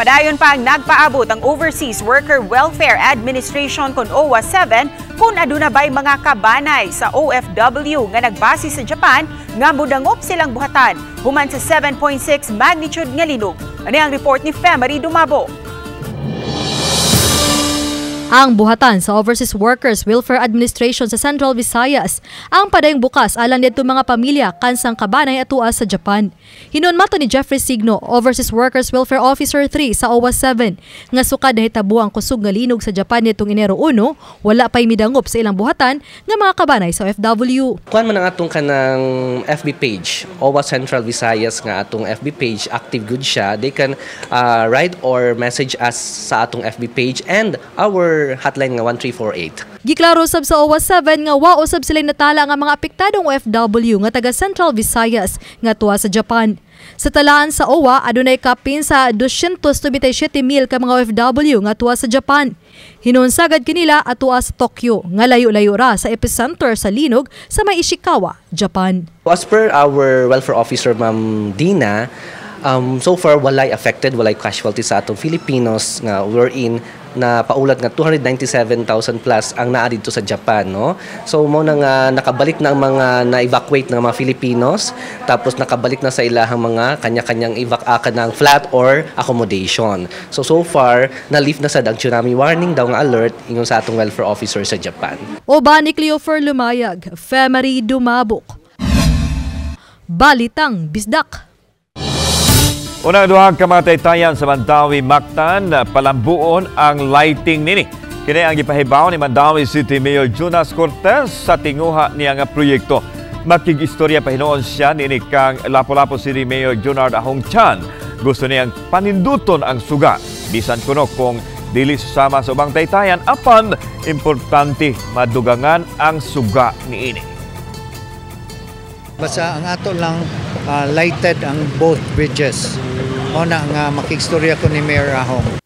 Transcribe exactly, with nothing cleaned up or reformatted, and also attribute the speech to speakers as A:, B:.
A: Padayon pa ang nagpaabot ang Overseas Worker Welfare Administration kon O W A seven kung aduna ba'y mga kabanay sa O F W nga nagbase sa Japan nga mudangop silang buhatan human sa seven point six magnitude nga linog. Ano ang report ni Femery Dumabo?
B: Ang buhatan sa Overseas Workers Welfare Administration sa Central Visayas ang padayong bukas alang dito mga pamilya kansang kabanay at tuas sa Japan. Hinunmato ni Jeffrey Signo, Overseas Workers Welfare Officer three sa O W A seven, nga sukad na hitabo ang kusog nga linog sa Japan nitong Enero one, wala pa'y midangop sa ilang buhatan nga mga kabanay sa O F W.
C: Kuan man ang atong kanang F B page, O W A Central Visayas nga atong F B page, active good siya. They can uh, write or message us sa atong F B page and our hotline nga one three four eight.
B: Giklaro sab sa O W A seven nga wa usab sila natala nga mga apektadong O F W nga taga Central Visayas nga tuwa sa Japan. Sa talaan sa O W A, adunay kapin sa two hundred twenty-seven mil ka mga O F W nga tuwa sa Japan. Hinunsagad kanila at tuwa sa Tokyo nga layo-layo ra sa epicenter sa linog sa may Ishikawa, Japan.
C: As per our welfare officer Ma'am Dina, um, so far walay affected, walay casualty sa atong Filipinos nga wherein na paulat nga two hundred ninety-seven thousand plus ang naa dito sa Japan, no? So mo na nga nakabalik na ang mga na-evacuate ng mga Filipinos, tapos nakabalik na sa ilahang mga kanya-kanyang evac ng flat or accommodation. So so far na-lift na sa dag tsunami warning daw nga alert ingon sa atong welfare officer sa Japan.
B: Oba ni Cleofer Lumayag, Femery Dumabok. Balitang Bisdak.
D: Unang duhang kamataytayan sa Mandawi, Mactan, palambuon ang lighting nini. Kini ang gipahibaw ni Mandawi City Mayor Jonas Cortez sa tinguha niya nga proyekto. Makigistorya pahinoon siya nini kang Lapu-Lapu City Mayor Junard Ahong Chan. Gusto niyang paninduton ang suga. Bisan kuno kung dili susama sa ubang taytayan, apan importante madugangan ang suga niini.
E: Basta ang ato lang uh, lighted ang both bridges. O na nga makikstorya ko ni Mayor Ahong.